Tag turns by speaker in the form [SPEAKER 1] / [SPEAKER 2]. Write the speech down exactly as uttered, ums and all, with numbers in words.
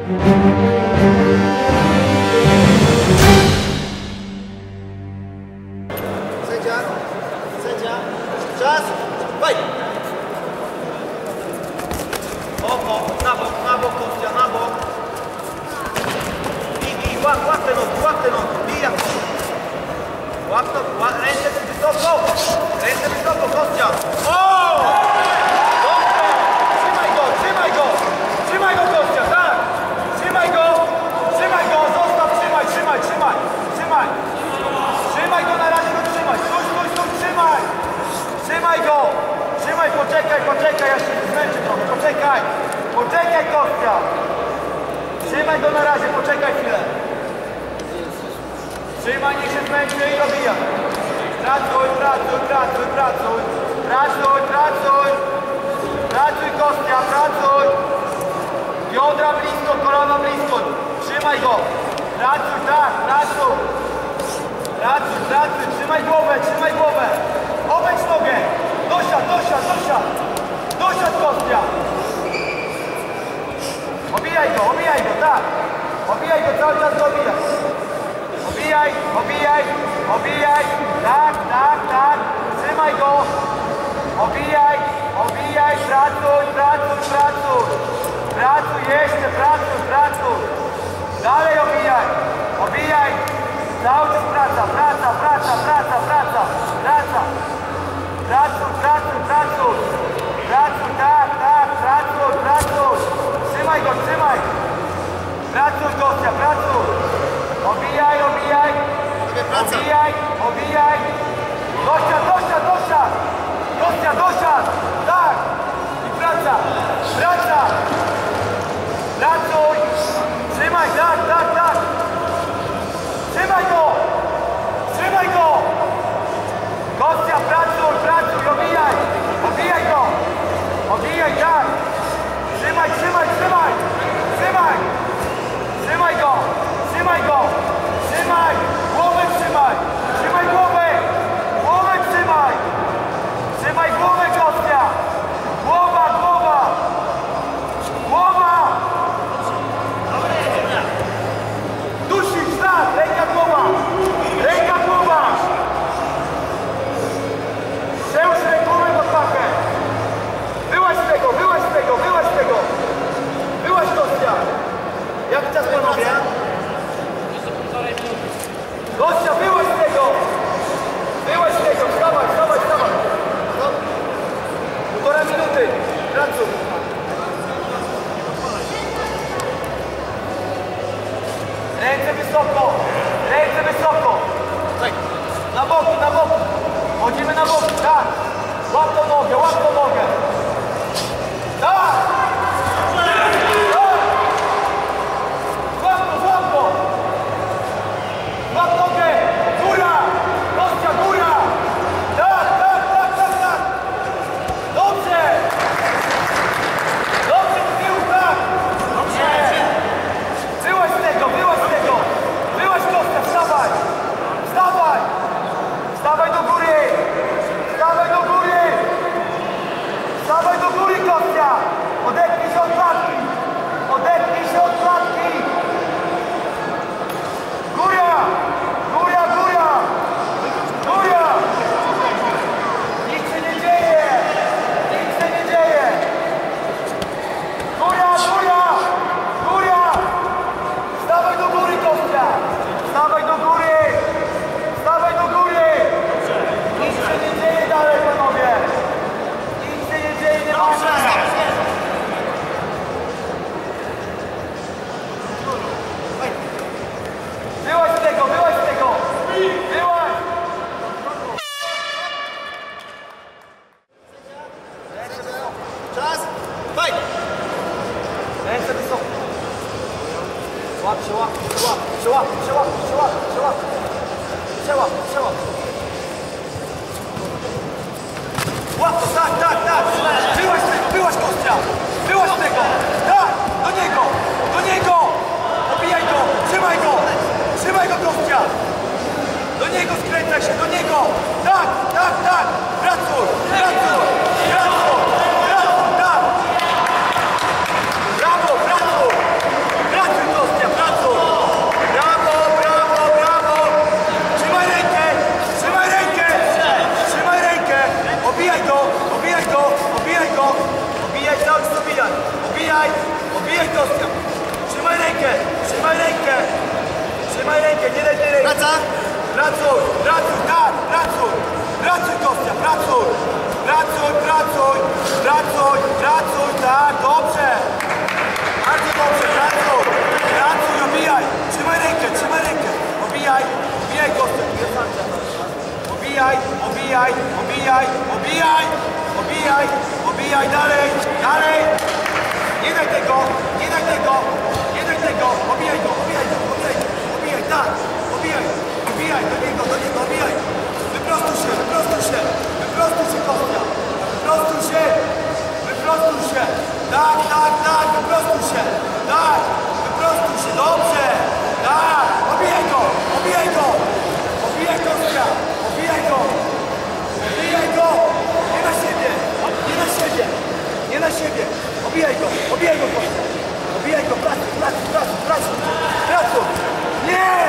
[SPEAKER 1] Sędzia, sędzia, czas, wejdź! Oko, na bok, na bok, Kostia, na bok. I, i łap, łap te nogi, łap te nogi, bijak. Łap to, łap, ręce wysoko, ręce wysoko, Kostia. O! Dobrze! Trzymaj go, trzymaj go, trzymaj go, Kostia, tak! Trzymaj go, trzymaj go, zostaw, trzymaj, trzymaj, trzymaj, trzymaj. Trzymaj go, na razie go trzymaj, stój, stój, stój, trzymaj! Trzymaj go! Trzymaj, poczekaj, poczekaj, ja się zmęczę trochę, poczekaj! Poczekaj, Kostia! Trzymaj go na razie, poczekaj chwilę! Trzymaj, niech się zmęczy i dobija! Pracuj, pracuj, pracuj, pracuj! Pracuj, pracuj! Pracuj, Kostia, pracuj! Biodra blisko, kolana blisko! Trzymaj go! Pracuj, tak, pracuj! Pracuj, pracuj, trzymaj głowę, trzymaj głowę! Obędź nogę! Dosiad, dosiad, dosiad! Dosiad, Kostia! Obijaj go, obijaj go, tak! Obijaj go, cały czas go obijaj! Obijaj, obijaj, obijaj! Tak, tak, tak! Trzymaj go! Obijaj, obijaj, pracuj, pracuj, pracuj! Pracuj jeszcze, pracuj, pracuj! Dalej obijaj! Obijaj! Cały czas praca, praca, praca, praca, praca, praca! Pracuj, pracuj, pracuj! Pracuj, tak, tak, pracuj, pracuj! Trzymaj go, trzymaj! Pracuj, Kostia, pracuj! Obijaj, obijaj! Obijaj, obijaj! Dosiad, dosiad, dosiad! Kostia, dosiad! Tak! I praca! Praca! Pracuj! Trzymaj, tak, tak, tak! Trzymaj go! Trzymaj go! Kostia, pracuj, pracuj, obijaj! Obijaj go! Obijaj, tak! Trzymaj, trzymaj, trzymaj! Trzymaj! Trzymaj go! Trzymaj go! Trzymaj! Głowę trzymaj! Trzymaj głowę! Głowę trzymaj! Trzymaj głowę, Kostia! Głowa, głowa! Głowa! Dusić, tak! Ręka, głowa! Ręka, głowa! Przełóż rękowym pod pachę! Wyłaź z tego, wyłaź z tego, wyłaź z tego! Wyłaź, Kostia! Jak czas, panowie? Kostia, wyłaź z tego! Wyłaź z tego! Wstawaj, wstawaj, wstawaj! Półtora minuty! Pracuj! Ręce wysoko! Ręce wysoko! Na boku, na boku! Chodzimy na boku, tak! Łap tą nogę, łap tą nogę! Tak! Tak! Złap go, złap go! Złap nogę! Góra! Kostia, góra! Tak, tak, tak, tak, tak! Dobrze! Dobrze, z tyłu, tak! Dobrze! Wyłaź z tego, wyłaź z tego! Wyłaź, Kostia, wstawaj! Wstawaj! Wstawaj do góry! Wstawaj do góry! Wstawaj do góry, Kostia! Odepnij się od klatki! Odepnij się od klatki! Góra! Góra, góra! Góra! Nic się nie dzieje! Nic się nie dzieje! Góra, góra! Góra! Wstawaj do góry, Kostia! Wstawaj do góry! Wstawaj do góry! Nic się nie dzieje dalej, panowie! Nic się nie dzieje, nie może! Wyłaź z tego, wyłaź z tego! Wyłaź! Czas! Wejdź! Ręce wysoko! Łap się, łap, łap, przełap, przełap, przełap, przełap! Przełap, przełap! Łap to, tak, tak, tak! Wyłaź z tego, wyłaź, Kostia! Wyłaź z tego! Tak! Do niego! Do niego! Obijaj go! Trzymaj go! Trzymaj go, Kostia! Do niego skręcaj się, do niego! Tak, tak, tak! Pracuj! Pracuj! Pracuj! Pracuj, tak! Brawo, pracuj! Pracuj! plecach? Pracuj, pracuj, tak, pracuj. Pracuj, Kostia, pracuj. Pracuj, pracuj, pracuj, pracuj, tak, dobrze. Bardzo dobrze, pracuj. Pracuj, obijaj. Trzymaj rękę, trzymaj rękę. Obijaj, obijaj, Kostia. Obijaj, obijaj, obijaj, obijaj, obijaj, obijaj, dalej, dalej. Nie daj tego, nie daj tego, nie daj tego. Obijaj go, obijaj go, obijaj go, obijaj, tak, obijaj, obijaj, do niego, do niego, obijaj. Wyprostuj się, wyprostuj się, wyprostuj się, Kostia. Wyprostuj się, wyprostuj się. Tak, tak, tak, wyprostuj się. Tak, wyprostuj się, dobrze. Tak, obijaj go, obijaj go. Obijaj Kostia, obijaj go. Obijaj go. Nie na siebie, nie na siebie, nie na siebie. Obijaj go, obijaj go, Kostia. Obijaj go, pracuj, pracuj, pracuj, pracuj. Pracuj. Nie!